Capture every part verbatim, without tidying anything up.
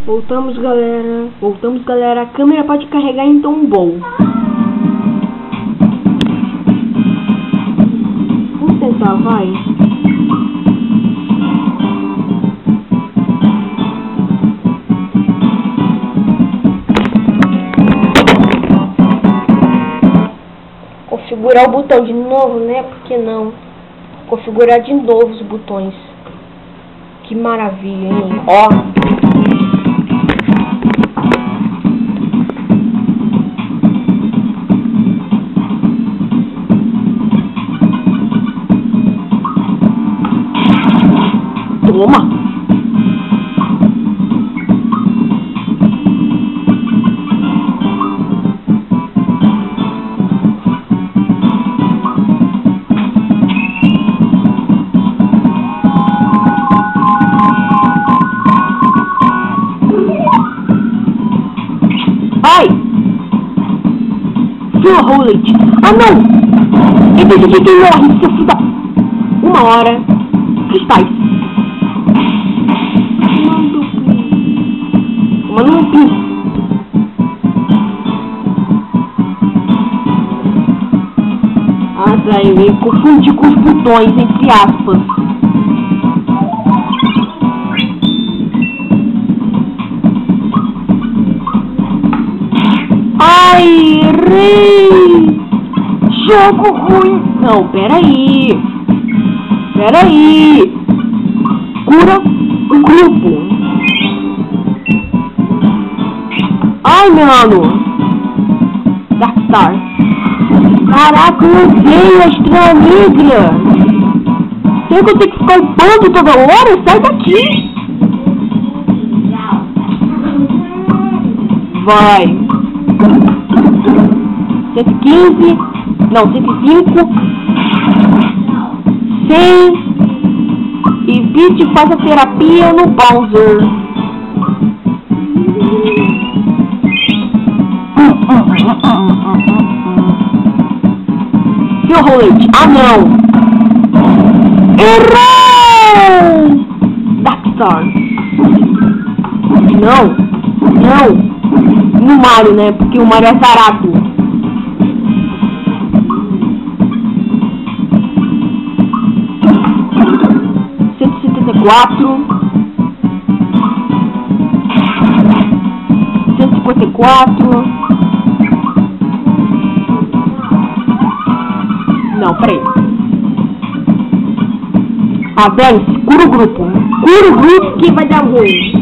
Voltamos, galera. Voltamos, galera. A câmera pode carregar em tom bom. Vamos tentar, vai. Configurar o botão de novo, né? Por que não? Configurar de novo os botões. Que maravilha, hein? Ó. Toma! Ai! Seu Rollet! Ah, não! Eu decidi quem morre, seu filho da... Uma hora. Cristais. Mano, não pi. Ah, tá, eu me confundi com os botões, entre aspas. Ai, errei! Jogo ruim! Não, peraí! Peraí! Cura o grupo! Ai, mano! Darkstar! Caraca, eu odeio a Estrela Negra! Será que eu tenho que ficar upando toda hora? Sai daqui! Vai! cento e quinze, não, cento e cinco, cem, e Peach faz a terapia no Bowser. Seu Rollet, ah não! Errou! Darkstar. Não, não. No Mario, né? Porque o Mario é zarado. cento e setenta e quatro. cento e cinquenta e quatro. Não, peraí. Ah, dane-se. Cura o grupo. Cura o grupo que vai dar ruim.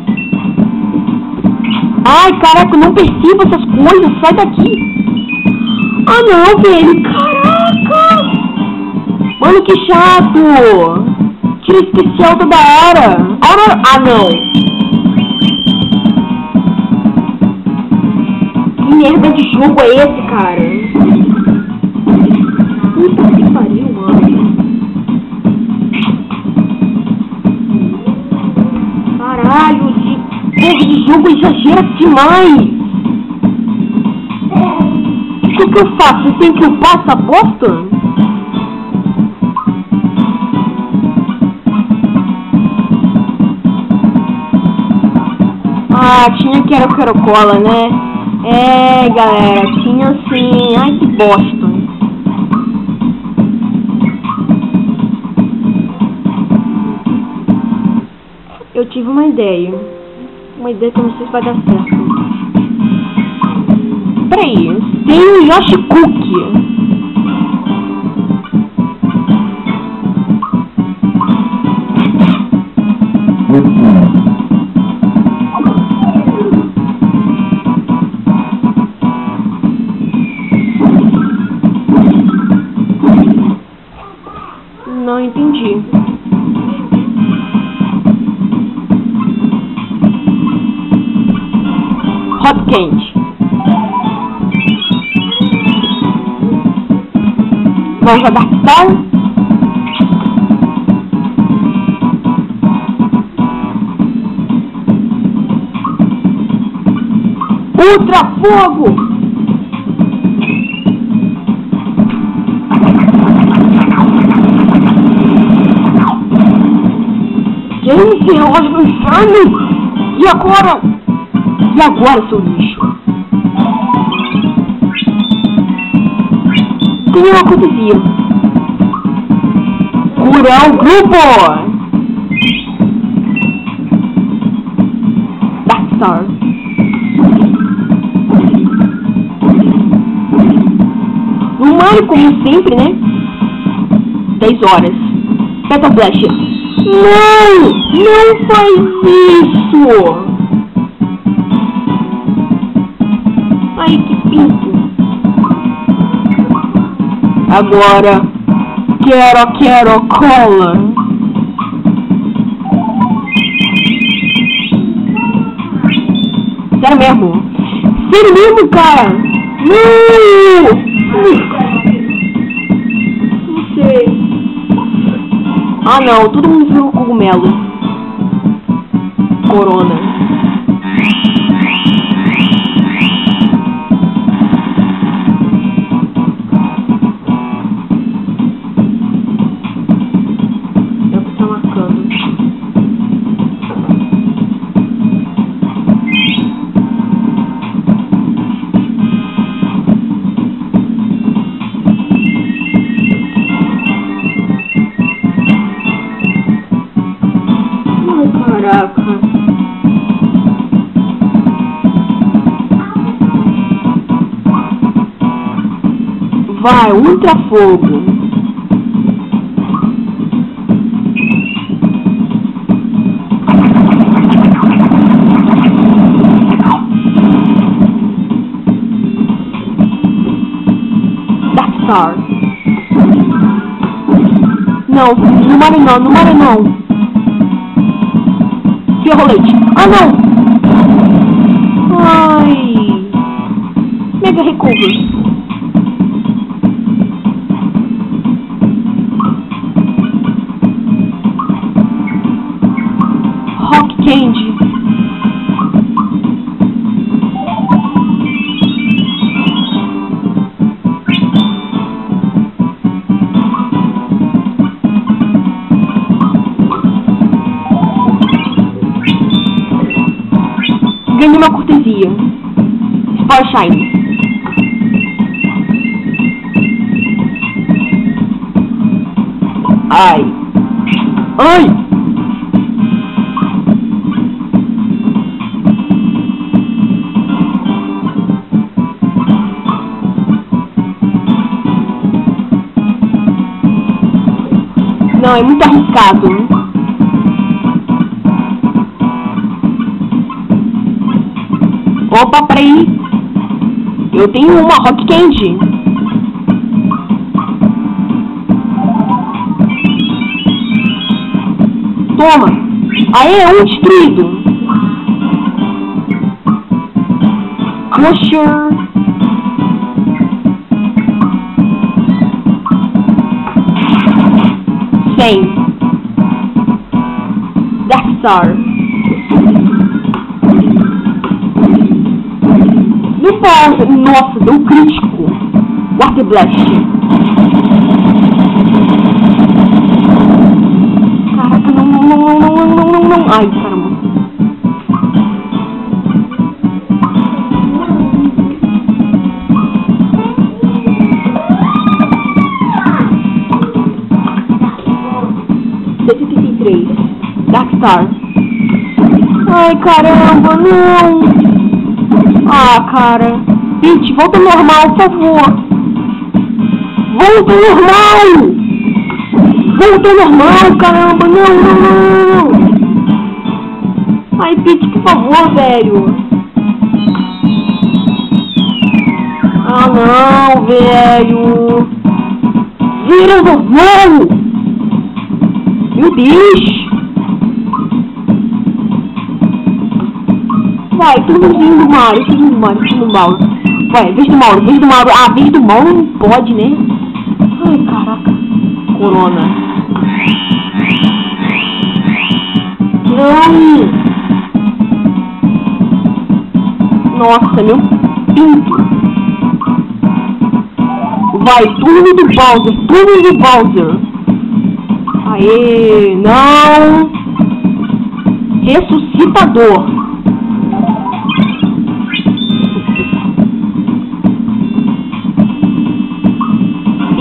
Ai, caraca, eu não percebo essas coisas, sai daqui. Ah, não, velho, caraca. Mano, que chato. Tira especial toda hora. Ah, não. Que merda de jogo é esse, cara? Puta que pariu, mano. Caralho, de... Porra, de jogo exagera demais! O que eu faço? Eu tenho que upar essa bosta? Ah, tinha quero quero cola, né? É, galera, tinha sim. Ai, que bosta. Eu tive uma ideia. Uma ideia que eu não sei se vai dar certo. Peraí, tem o Yoshi Cookie. Não entendi. Hot quente. Vamos adaptar. Ultra fogo. Gente, relógio do inferno. E agora? E agora, seu lixo? Tem uma cortesia. Curar o grupo! Darkstar. No Mario, como sempre, né? dez horas. Petal Flash. Não! Não faz isso! Ai, que pinto. Agora, quero, quero cola. Sério mesmo? Sério mesmo, cara? Não! Não sei. Ah, não. Todo mundo virou cogumelo. Corona. Caraca. Vai, ultra fogo. Darkstar. Não, no Mario não, no Mario não. Rolete. Ah, não! Ai! Mega recover. Rock Candy. Ganhei uma cortesia. Spore Shine. Ai. Ai! Não, é muito arriscado. Opa, peraí. Eu tenho uma Rock Candy. Toma. Aê, um destruído. Crusher. cem. Darkstar. Nossa, deu um crítico. Water Blast. Caraca, não, não, não, não, não, não, não, não. Ai, caramba. setenta e três. Darkstar. Ai, caramba, não. Ah, cara. Peach, volta ao normal, por favor. Volta ao normal. Volta ao normal, caramba. Não, não, não, não. Ai, Peach, por favor, velho. Ah, não, velho. Vira ao normal. Meu Deus. Vai, turnozinho do Mario, turno do Mario, turno do Mario. Vai, vez do Mario, vez do Mario. Ah, vez do Mario não pode, né? Ai, caraca. Corona. Não. Nossa, meu pinto. Vai, turno do Bowser, turno do Bowser. Aê, não. Ressuscitador.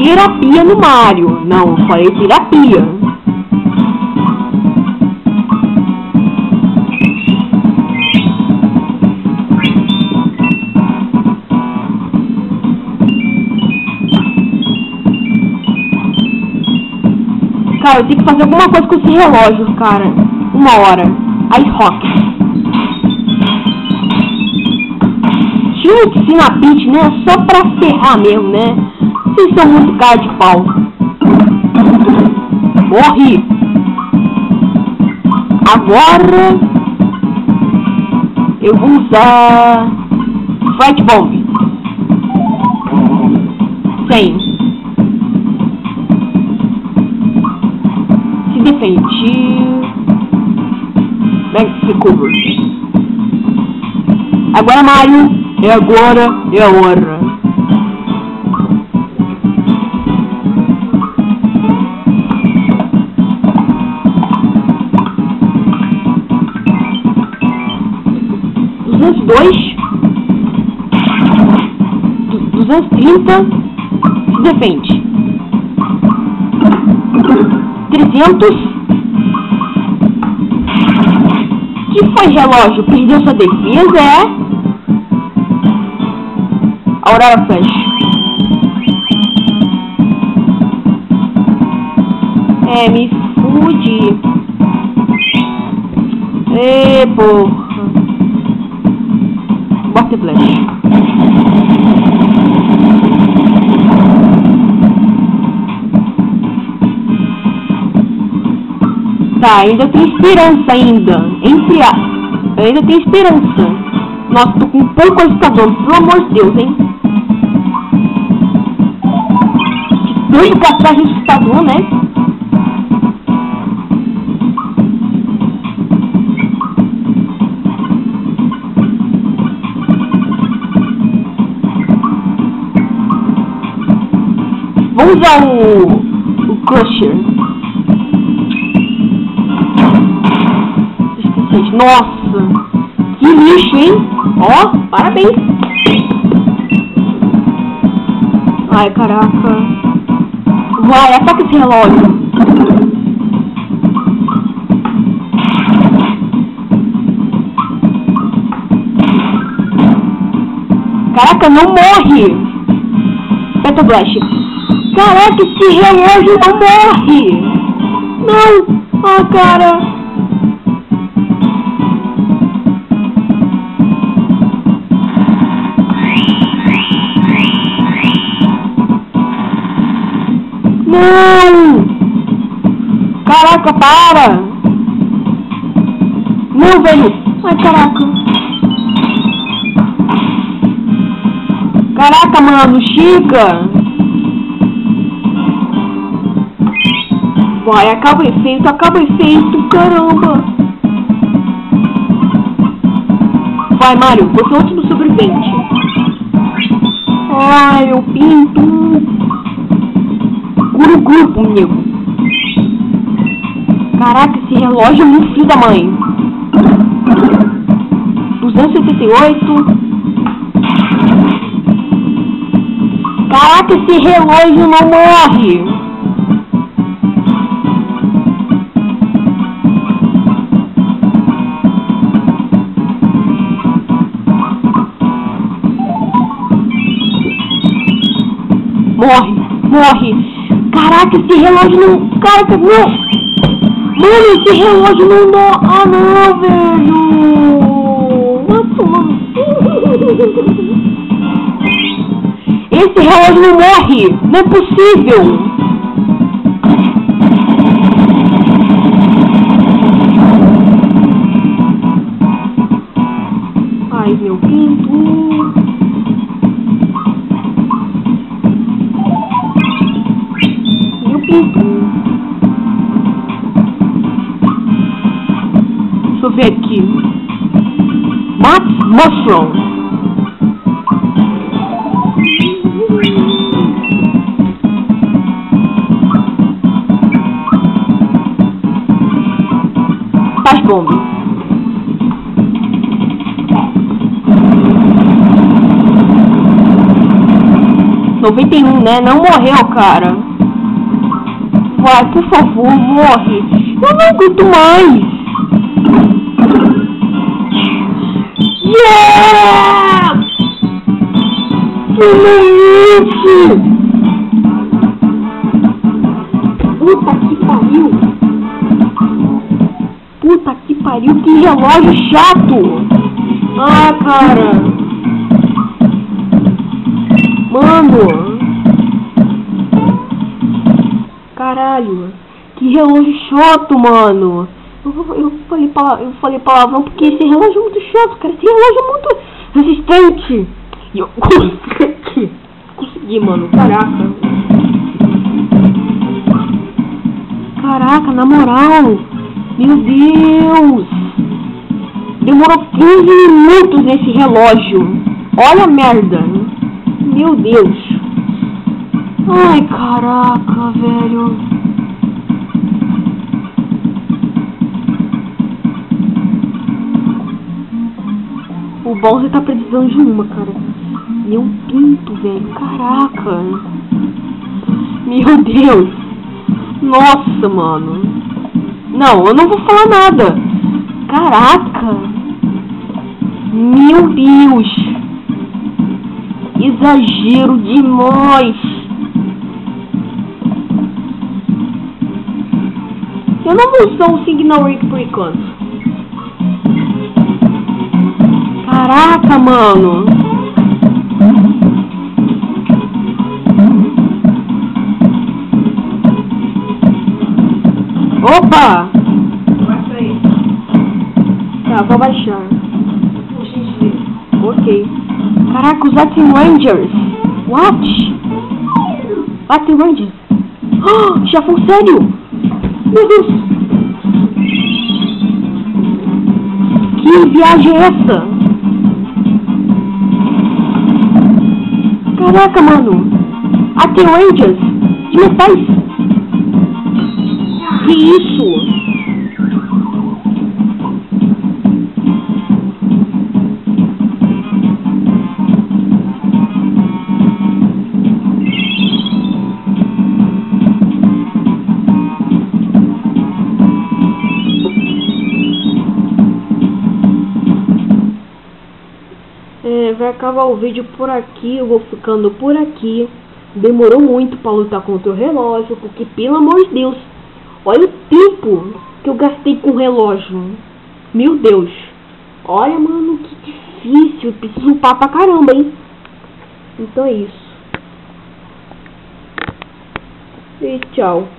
terapia no Mario. Não, eu falei terapia. Cara, eu tenho que fazer alguma coisa com esse relógio, cara. Uma hora. Ice Rock. Tinha que ser na Peach, né? Só pra ferrar mesmo, né? Vocês são muito cara de pau. Morri. Agora eu vou usar Fright Bomb. cem. Se defende. Max Recover. Agora, Mario. É agora, é a hora. duzentos e dois. duzentos e trinta. Se defende. trezentos. Que foi, relógio? Perdeu sua defesa, é? Aurora Flash. É, me fude. Ê, porra. Bota Flash. Tá, ainda tem esperança ainda. Entre a... ainda tem esperança. Nossa, tô com pouco agitador, pelo amor de Deus, hein? Doido pra trás do assustador, né? Vamos usar o, o Crusher. Nossa, que lixo, hein? Ó, parabéns. Ai, caraca. Vai, ataca esse relógio. Caraca, não morre. Peto Blast. Caraca, esse relógio não morre. Não. Ah, cara. Não! Caraca, para! Não, velho! Ai, caraca! Caraca, mano, chega! Vai, acaba o efeito, acaba o efeito, caramba! Vai, Mario, você é o último sobrevivente. Ai, eu pinto! Guru grupo, amigo. Caraca, esse relógio é muito filho da mãe. duzentos e oitenta e oito. Caraca, esse relógio não morre. Morre, morre. Caraca, esse relógio não... Caraca, não... Mano, esse relógio não... não... Ah, não, velho... Nossa, mano... Esse relógio não morre! Não é possível! Ai, meu pinto... Deixa eu ver aqui. Max Mushroom. Faz bomba. noventa e um, né? Não morreu, cara. Vai, por favor, morre. Eu não aguento mais. Yeah! Finalmente! Puta que pariu! Puta que pariu, que relógio chato! Ah, cara! Mano! Caralho! Que relógio chato, mano! Eu, eu, falei, eu falei palavrão porque esse relógio é muito chato, cara! Esse relógio é muito resistente! E eu consegui! Consegui, mano! Caraca! Caraca, na moral! Meu Deus! Demorou quinze minutos nesse relógio! Olha a merda! Meu Deus! Ai, caraca, velho! O Bowser tá precisando de uma, cara. Meu pinto, velho! Caraca! Meu Deus! Nossa, mano! Não, eu não vou falar nada! Caraca! Meu Deus! Exagero demais! Eu não vou usar o Signal Rig por enquanto. Caraca, mano! Opa! Baixa aí. Tá, vou baixar. Ok. Caraca, os Latin Rangers! What? Latin Rangers? Oh, já foi sério? Meu Deus! Que viagem é essa? Caraca, mano! Latin Rangers de metais! Que isso? É, vai acabar o vídeo por aqui, eu vou ficando por aqui. Demorou muito pra lutar contra o relógio, porque pelo amor de Deus, olha o tempo que eu gastei com o relógio. Meu Deus. Olha, mano, que difícil. Preciso upar pra caramba, hein? Então é isso. E tchau.